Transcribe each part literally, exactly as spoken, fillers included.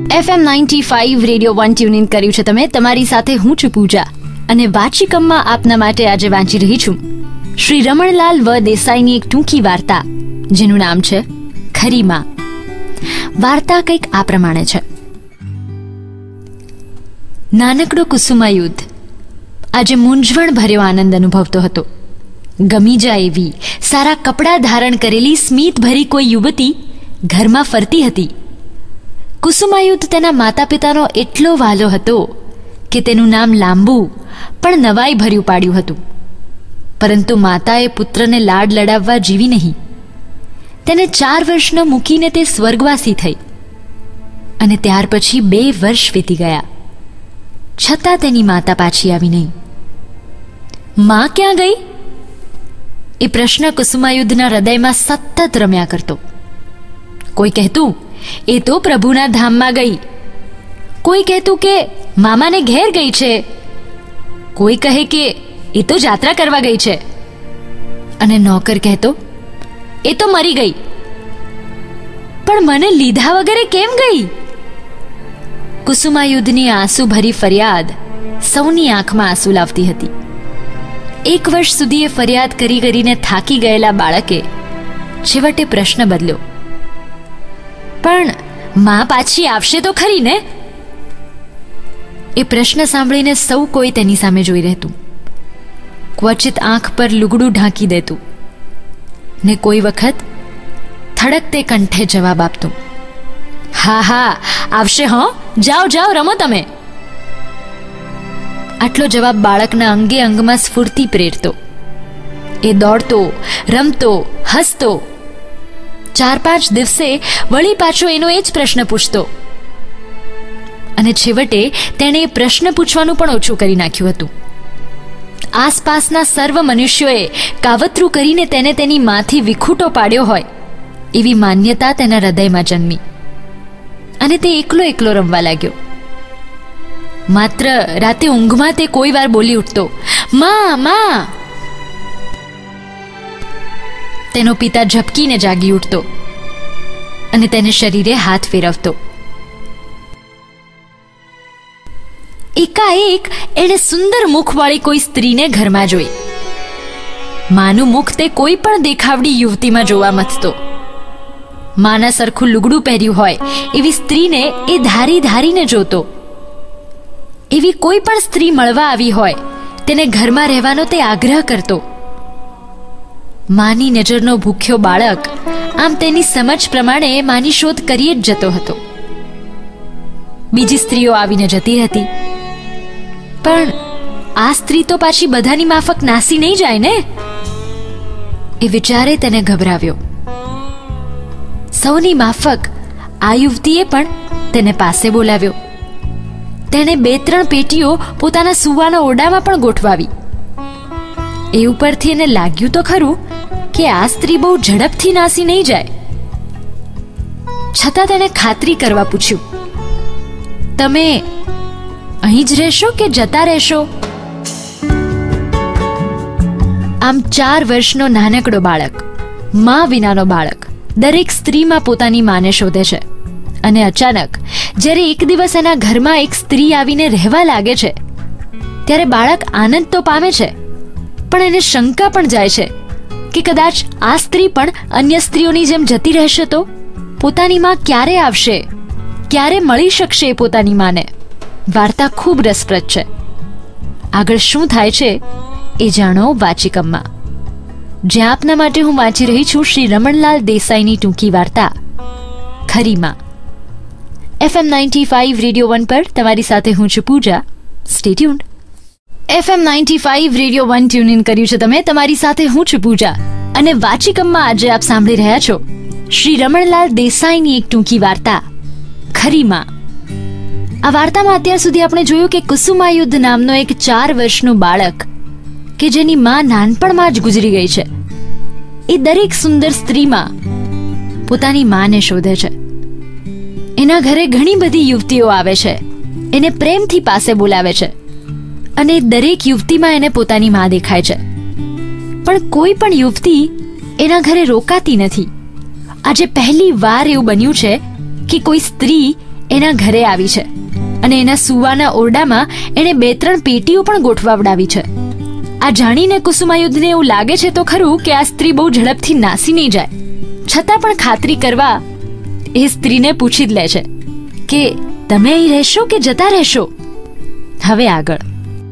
FM ninety five radio one tune in કર્યું છે તમે. તમારી સાથે હું છું પૂજા અને વાચિકમમાં આપના માટે આજે વાંચી રહી છું શ્રી રમણલાલ વ દેસાઈની એક ટૂંકી વાર્તા, જેનું નામ છે ખરી માં. વાર્તા કંઈક આ પ્રમાણે છે. નાનકડો કુસુમાયુદ્ધ આજે મૂંઝવણ ભર્યો આનંદ અનુભવતો હતો. ગમી જાય એવી સારા કપડાં ધારણ કરેલી સ્મિત ભરી કોઈ યુવતી ઘરમાં ફરતી હતી. કુસુમાયુદ્ધ તેના માતા પિતાનો એટલો વાલો હતો કે તેનું નામ લાંબુ પણ નવાઈ ભર્યું પાડ્યું હતું. પરંતુ માતાએ પુત્રને લાડ લડાવવા જીવી નહીં. તેને ચાર વર્ષનો મૂકીને તે સ્વર્ગવાસી થઈ અને ત્યાર પછી બે વર્ષ વીતી ગયા. છતાં તેની માતા પાછી આવી નહીં. માં ક્યાં ગઈ? એ પ્રશ્ન કુસુમાયુદ્ધના હૃદયમાં સતત રમ્યા કરતો. કોઈ કહેતું એ તો પ્રભુના ધામમાં ગઈ, કોઈ કહેતું કે મામાને ઘેર ગઈ છે, કોઈ કહે કે એ તો જાત્રા કરવા ગઈ છે, અને નોકર કહેતો એ તો મરી ગઈ. પણ મને લીધા વગરે કેમ ગઈ? કુસુમાયુદ્ધની આંસુ ભરી ફરિયાદ સૌની આંખમાં આંસુ લાવતી હતી. એક વર્ષ સુધી એ ફરિયાદ કરી કરીને થાકી ગયેલા બાળકે છેવટે પ્રશ્ન બદલ્યો, પણ માં પાછી આવશે તો ખરી ને? એ પ્રશ્ન સાંભળીને સૌ કોઈ તેની સામે જોઈ રહેતું. ક્વચિત આંખ પર લુગડું ઢાંકી દેતું ને કોઈ વખત થડકતે કંઠે જવાબ આપતું, હા હા આવશે, હો, જાઓ જાઓ રમો તમે. આટલો જવાબ બાળકના અંગે અંગમાં સ્ફૂર્તિ પ્રેરતો. એ દોડતો, રમતો, હસતો. ચાર પાંચ દિવસે વળી પાછો એનો એ જ પ્રશ્ન પૂછતો અને છેવટે તેણે એ પ્રશ્ન પૂછવાનું પણ ઓછું કરી નાખ્યું હતું. આસપાસના સર્વ મનુષ્યોએ કાવતરું કરીને તેને તેની માથી વિખૂટો પાડ્યો હોય એવી માન્યતા તેના હૃદયમાં જન્મી અને તે એકલો એકલો રમવા લાગ્યો. માત્ર રાતે ઊંઘમાં તે કોઈ વાર બોલી ઉઠતો, માં માં. તેનો પિતા ઝપકીને જાગી ઉઠતો અને તેને શરીરે હાથ ફેરવતો. એકાએક એણે સુંદર મુખવાળી કોઈ સ્ત્રીને ઘરમાં જોઈ. માનું મુખ તે કોઈ પણ દેખાવડી યુવતીમાં જોવા મથતો. માના સરખું લુગડું પહેર્યું હોય એવી સ્ત્રીને એ ધારી ધારીને જોતો. એવી કોઈ પણ સ્ત્રી મળવા આવી હોય તેને ઘરમાં રહેવાનો તે આગ્રહ કરતો. માની નજરનો ભૂખ્યો બાળક આમ તેની સમજ પ્રમાણે માની શોધ કરીએ જ જતો હતો. બીજી સ્ત્રીઓ આવીને જતી હતી, પણ આ સ્ત્રી તો પાછી બધાની માફક નાસી નહીં જાય ને? એ વિચારે તેને ગભરાવ્યો. સૌની માફક આ યુવતીએ પણ તેને પાસે બોલાવ્યો. તેણે બે ત્રણ પેટીઓ પોતાના સુવાના ઓરડામાં પણ ગોઠવાવી. એ ઉપરથી એને લાગ્યું તો ખરું કે આ સ્ત્રી બહુ ઝડપથી નાસી નહીં જાય. છતાં તેણે ખાતરી કરવા પૂછ્યું, તમે અહીં જ રહેશો કે જતા રહેશો? આમ ચાર વર્ષનો નાનકડો બાળક, મા વિનાનો બાળક, દરેક સ્ત્રીમાં પોતાની માને શોધે છે. અને અચાનક જ્યારે એક દિવસ એના ઘરમાં એક સ્ત્રી આવીને રહેવા લાગે છે ત્યારે બાળક આનંદ તો પામે છે, પણ એને શંકા પણ જાય છે કે કદાચ આ સ્ત્રી પણ અન્ય સ્ત્રીઓની જેમ જતી રહેશે તો પોતાની માં ક્યારે આવશે, ક્યારે મળી શકશે પોતાની માને? વાર્તા ખૂબ રસપ્રદ છે. આગળ શું થાય છે એ જાણો વાચિકમમાં, જ્યાં આપના માટે હું વાંચી રહી છું શ્રી રમણલાલ દેસાઈની ટૂંકી વાર્તા ખરી માં. FM ninety five radio one પર તમારી સાથે હું છું Pooja. Stay tuned. FM ninety five radio one tune in કર્યું છે તમે. તમારી સાથે હું છું પૂજા અને વાચિકમમાં આજે આપ સાંભળી રહ્યા છો શ્રી રમણલાલ દેસાઈની એક ટૂંકી વાર્તા ખરી માં. આ વાર્તામાં અત્યાર સુધી આપણે જોયું કે કુસુમાયુદ્ધ નામનો એક ચાર વર્ષનું બાળક કે જેની માં નાનપણમાં જ ગુજરી ગઈ છે, એ દરેક સુંદર સ્ત્રીમાં પોતાની માને શોધે છે. એના ઘરે ઘણી બધી યુવતીઓ આવે છે, એને પ્રેમથી પાસે બોલાવે છે અને દરેક યુવતીમાં એને પોતાની માં દેખાય છે. પણ કોઈ પણ યુવતી એના ઘરે રોકાતી નથી. આજે પહેલી વાર એવું બન્યું છે કે કોઈ સ્ત્રી એના ઘરે આવી છે અને એના સુવાના ઓરડામાં એણે બે ત્રણ પેટીઓ પણ ગોઠવાવડાવી છે. આ જાણીને કુસુમાયુધને એવું લાગે છે તો ખરું કે આ સ્ત્રી બહુ ઝડપથી નાસી નહીં જાય, છતાં પણ ખાતરી કરવા એ સ્ત્રીને પૂછી જ લે છે કે તમે અહીં રહેશો કે જતા રહેશો. હવે આગળ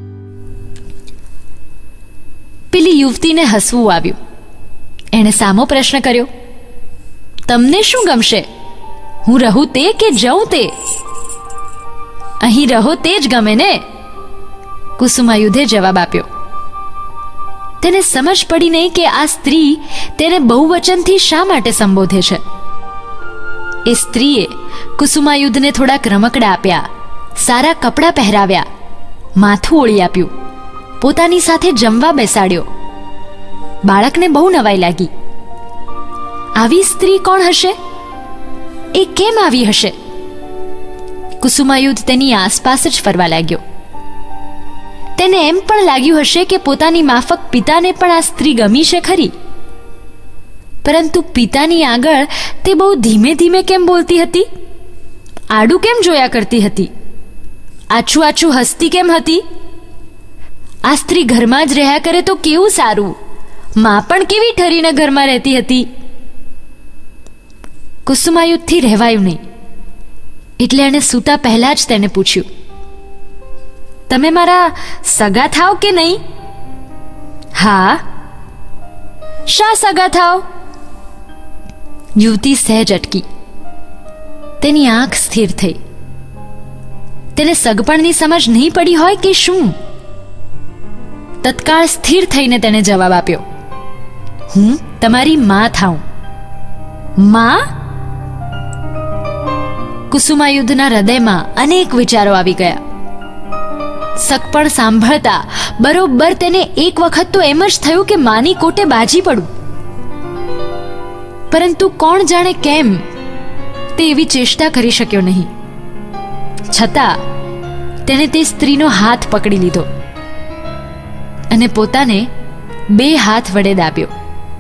પેલી યુવતીને હસવું આવ્યું. એણે સામો પ્રશ્ન કર્યો, તમને શું ગમશે, હું રહું તે કે જઉં તે? અહીં રહો તે જ ગમે ને, કુસુમાયુધે જવાબ આપ્યો. તેને સમજ પડી નહીં કે આ સ્ત્રી તેને બહુવચનથી શા માટે સંબોધે છે. એ સ્ત્રીએ કુસુમાયુધને થોડાક રમકડા આપ્યા, સારા કપડાં પહેરાવ્યા, માથું ઓળી આપ્યું, પોતાની સાથે જમવા બેસાડ્યો. બાળકને બહુ નવાઈ લાગી. આવી સ્ત્રી કોણ હશે? એ કેમ આવી હશે? કુસુમાયુધ તેની આસપાસ જ ફરવા લાગ્યો. તેને એમ પણ લાગ્યું હશે કે પોતાની માફક પિતાને પણ આ સ્ત્રી ગમી છે ખરી, પરંતુ પિતાની આગળ તે બહુ ધીમે ધીમે કેમ બોલતી હતી, આડું કેમ જોયા કરતી હતી, આછું આછું હસતી કેમ હતી? આ સ્ત્રી ઘરમાં જ રહ્યા કરે તો કેવું સારું, માં પણ કેવી ઠરીને ઘરમાં રહેતી હતી. કુસુમાયુધથી રહેવાયું નહીં, એટલે એણે સૂતા પહેલા જ તેને પૂછ્યું, તમે મારા સગા થાવ કે નહીં? હા. શા સગા થાવ? યુવતી સહેજ અટકી. તેની આંખ સ્થિર થઈ. તેને સગપણની સમજ નહીં પડી હોય કે શું? તત્કાળ સ્થિર થઈને તેને જવાબ આપ્યો, હું તમારી માં થાઉં. માં? કુસુમાયુધના હૃદયમાં અનેક વિચારો આવી ગયા. સગપણ સાંભળતા બરોબર તેને એક વખત તો એમ જ થયું કે માની કોટે બાજી પડું, પરંતુ કોણ જાણે કેમ તે એવી ચેષ્ટા કરી શક્યો નહીં. છતાં તેને તે સ્ત્રીનો હાથ પકડી લીધો અને પોતાને બે હાથ વડે દાબ્યો.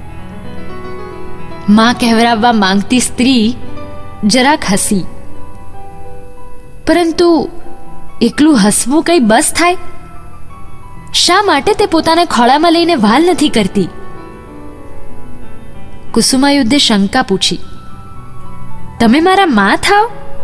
માં કહેવરાવવા માંગતી સ્ત્રી જરાક હસી, પરંતુ એકલું હસવું કઈ બસ થાય? શા માટે તે પોતાને ખોળામાં લઈને વાલ નથી કરતી? કુસુમાયુધે શંકા પૂછી, તમે મારા માં થાવ?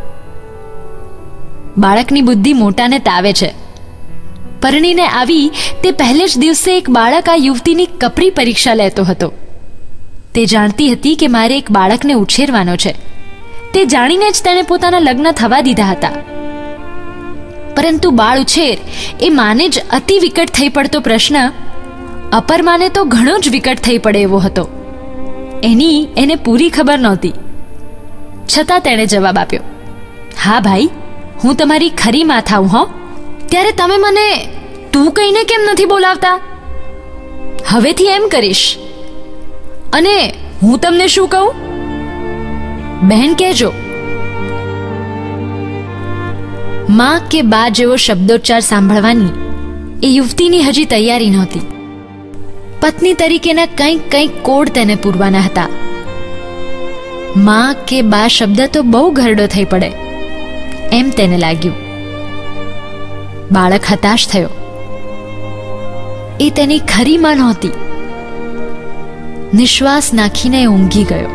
બાળકની બુદ્ધિ મોટાને તાવે છે. પરણીને આવી તે પહેલે જ દિવસે એક બાળક આ યુવતીની કપરી પરીક્ષા લેતો હતો. તે જાણતી હતી કે મારે એક બાળકને ઉછેરવાનો છે. તે જાણીને જ તેણે પોતાના લગ્ન થવા દીધા હતા. પરંતુ બાળ ઉછેર એ માને જ અતિ વિકટ થઈ પડતો પ્રશ્ન અપર માને તો ઘણો જ વિકટ થઈ પડે એવો હતો. એની એને પૂરી ખબર નહોતી. છતાં તેણે જવાબ આપ્યો, હા ભાઈ, હું તમારી ખરી માં થાઉં. હો, ત્યારે તમે મને તું કહીને કેમ નથી બોલાવતા? હવેથી એમ કરીશ. અને હું તમને શું કહું? બહેન કહેજો. માં કે બા જેવો શબ્દોચ્ચાર સાંભળવાની એ યુવતીની હજી તૈયારી નહોતી. પત્ની તરીકેના કંઈક કંઈક કોડ તેને પૂરવાના હતા. માં કે બા શબ્દ તો બહુ ઘરડો થઈ પડે એમ તેને લાગ્યું. બાળક હતાશ થયો. એ તેની ખરી માં નહોતી. નિશ્વાસ નાખીને ઊંઘી ગયો.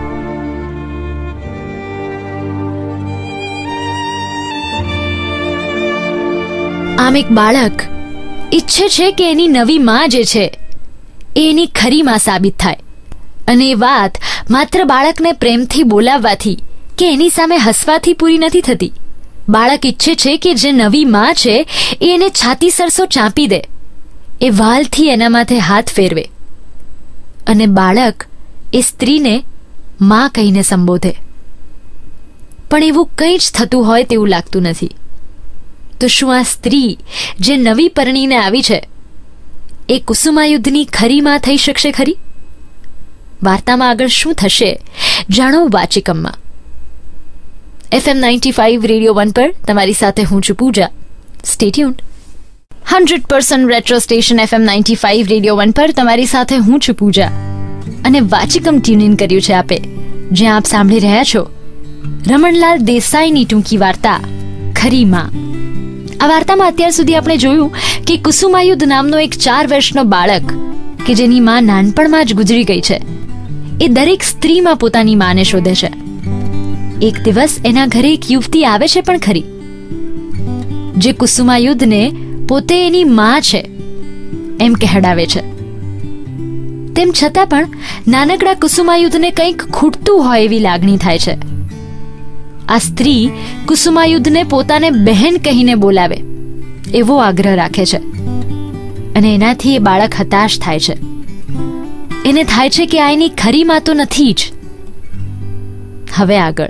આમ એક બાળક ઈચ્છે છે કે એની નવી માં જે છે એ એની ખરી માં સાબિત થાય, અને એ વાત માત્ર બાળકને પ્રેમથી બોલાવવાથી કે એની સામે હસવાથી પૂરી નથી થતી. બાળક ઈચ્છે છે કે જે નવી માં છે એ એને છાતી સરસો ચાંપી દે, એ વાલથી એના માથે હાથ ફેરવે, અને બાળક એ સ્ત્રીને માં કહીને સંબોધે. પણ એવું કંઈ જ થતું હોય તેવું લાગતું નથી. તો શું આ સ્ત્રી જે નવી પરણીને આવી છે એ કુસુમાયુધની ખરી માં થઈ શકશે ખરી? વાર્તામાં આગળ શું થશે જાણો વાચિકમમાં. FM ninety five radio one પર તમારી સાથે હું છું Pooja. Stay tuned. Hundred percent retro station FM ninety five radio one પર તમારી સાથે હું છું પૂજા, અને વાચિકમ ટ્યુન ઇન કર્યું છે આપે, જ્યાં આપ સાંભળી રહ્યા છો રમણલાલ દેસાઈની ટૂંકી વાર્તા ખરી માં. આ વાર્તામાં અત્યાર સુધી આપણે જોયું કે કુસુમાયુધ નામનો એક ચાર વર્ષનો બાળક કે જેની માં નાનપણમાં જ ગુજરી ગઈ છે, એ દરેક સ્ત્રીમાં પોતાની માને શોધે છે. એક દિવસ એના ઘરે એક યુવતી આવે છે પણ ખરી, જે કુસુમાયુધને પોતે એની માં છે એમ કહેડાવે છે. તેમ છતાં પણ નાનકડા કુસુમાયુધને કંઈક ખૂટતું હોય એવી લાગણી થાય છે. આ સ્ત્રી કુસુમાયુધને પોતાને બહેન કહીને બોલાવે એવો આગ્રહ રાખે છે અને એનાથી એ બાળક હતાશ થાય છે. એને થાય છે કે આ એની ખરી માં તો નથી જ. હવે આગળ.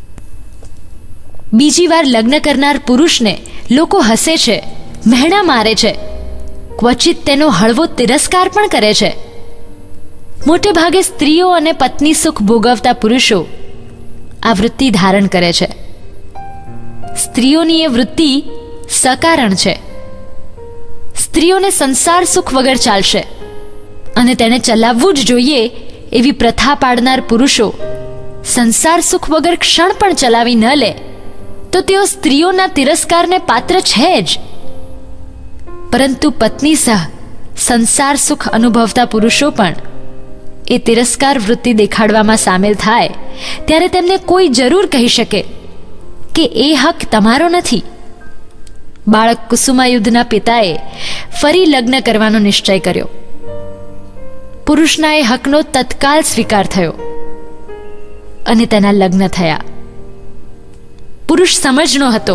બીજી વાર લગ્ન કરનાર પુરુષને લોકો હસે છે, મહેણા મારે છે, ક્વચિત તેનો હળવો તિરસ્કાર પણ કરે છે. મોટે ભાગે સ્ત્રીઓ અને પત્ની સુખ ભોગવતા પુરુષો આ વૃત્તિ ધારણ કરે છે. સ્ત્રીઓની એ વૃત્તિ સકારણ છે. સ્ત્રીઓને સંસાર સુખ વગર ચાલશે અને તેને ચલાવવું જ જોઈએ એવી પ્રથા પાડનાર પુરુષો સંસાર સુખ વગર ક્ષણ પણ ચલાવી ન લે તો તેઓ સ્ત્રીઓના તિરસ્કારને પાત્ર છે જ. પરંતુ પત્ની સહ સંસાર સુખ અનુભવતા પુરુષો પણ એ તિરસ્કાર વૃત્તિ દેખાડવામાં સામેલ થાય ત્યારે તેમને કોઈ જરૂર કહી શકે કે એ હક તમારો નથી. બાળક કુસુમાયુધના પિતાએ ફરી લગ્ન કરવાનો નિશ્ચય કર્યો. પુરુષના એ હકનો તત્કાલ સ્વીકાર થયો અને તેના લગ્ન થયા. પુરુષ સમજનો હતો.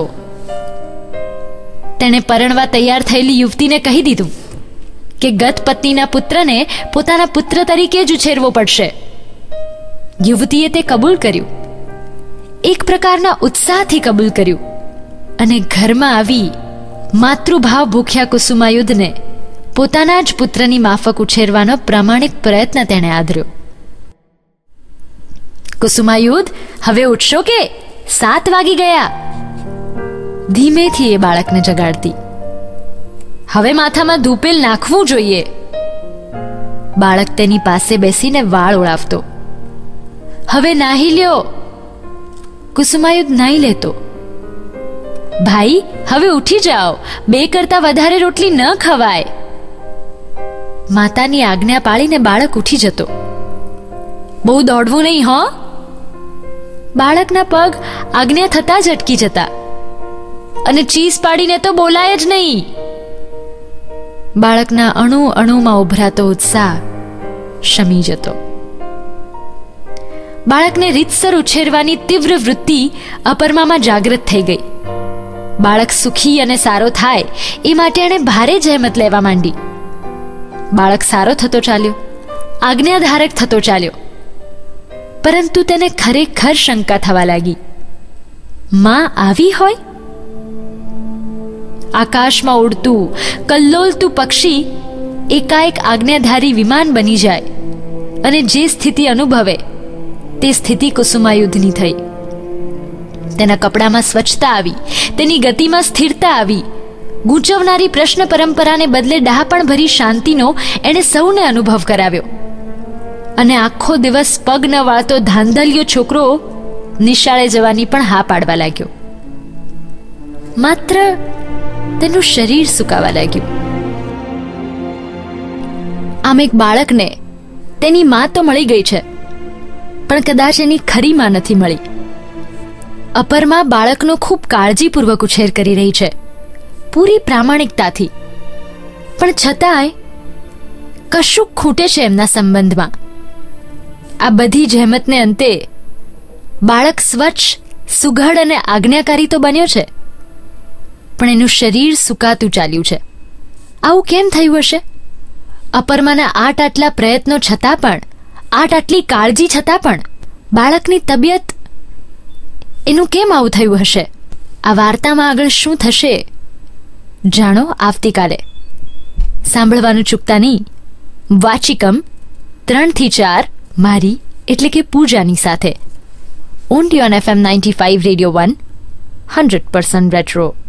તેણે પરણવા તૈયાર થયેલી યુવતીને કહી દીધું કે ગત પત્નીના પુત્રને પોતાના પુત્ર તરીકે જ ઉછેરવો પડશે. યુવતીએ તે કબૂલ કર્યું, એક પ્રકારના ઉત્સાહથી કબૂલ કર્યું અને ઘરમાં આવી માતૃભાવ ભૂખ્યા કુસુમાયુધને પોતાના જ પુત્રની માફક ઉછેરવાનો પ્રામાણિક પ્રયત્ન તેણે આદર્યો. કુસુમાયુધ, હવે ઉઠશો કે? સાત વાગી ગયા. ધીમેથી એ બાળકને જગાડતી. હવે માથામાં ધૂપેલ નાખવું જોઈએ. બાળક તેની પાસે બેસીને વાળ ઓળાવતો. હવે નાહી લ્યો. કુસુમાયુધ નાહી લેતો. ભાઈ, હવે ઉઠી જાઓ, બે કરતા વધારે રોટલી ન ખવાય. માતાની આજ્ઞા પાળીને બાળક ઉઠી જતો. બહુ દોડવું નહીં હો. બાળકના પગ આજ્ઞા થતા જ અટકી જતા અને ચીસ પાડીને તો બોલાય જ નહીં. બાળકના અણુ અણુમાં ઉભરાતો ઉત્સાહ શમી જતો. બાળકને રીતસર ઉછેરવાની તીવ્ર વૃત્તિ અપરમામાં જાગૃત થઈ ગઈ. બાળક સુખી અને સારો થાય એ માટે એણે ભારે જહેમત લેવા માંડી. બાળક સારો થતો ચાલ્યો, આજ્ઞાધારક થતો ચાલ્યો. પરંતુ તેને ખરેખર શંકા થવા લાગી, માં આવી હોય? આકાશમાં ઉડતું કલ્લોલતું પક્ષી એકાએક આજ્ઞાધારી વિમાન બની જાય અને જે સ્થિતિ અનુભવે તે સ્થિતિ કુસુમાયુધની થઈ. તેના કપડામાં સ્વચ્છતા આવી, તેની ગતિમાં સ્થિરતા આવી. ગૂંચવનારી પ્રશ્ન પરંપરાને બદલે ડહાપણ ભરી શાંતિનો એણે સૌને અનુભવ કરાવ્યો અને આખો દિવસ પગ ન વાળતો ધાંધલિયો છોકરો નિશાળે જવાની પણ હા પાડવા લાગ્યો. માત્ર તેનું શરીર સુકાવા લાગ્યું. આમ એક બાળકને તેની માં તો મળી ગઈ છે, પણ કદાચ એની ખરી માં નથી મળી. અપરમાં બાળકનો ખૂબ કાળજીપૂર્વક ઉછેર કરી રહી છે, પૂરી પ્રામાણિકતાથી. પણ છતાંય કશુંક ખૂટે છે એમના સંબંધમાં. આ બધી જહેમતને અંતે બાળક સ્વચ્છ, સુઘડ અને આજ્ઞાકારી તો બન્યો છે, પણ એનું શરીર સુકાતું ચાલ્યું છે. આવું કેમ થયું હશે? અપરમાના આટ આટલા પ્રયત્નો છતાં પણ, આટ આટલી કાળજી છતાં પણ બાળકની તબિયત, એનું કેમ આવું થયું હશે? આ વાર્તામાં આગળ શું થશે જાણો આવતીકાલે. સાંભળવાનું ચૂકતા નહીં. વાચિકમ ત્રણ થી ચાર મારી એટલે કે પૂજાની સાથે. On T on F M ninety five radio one, hundred percent retro.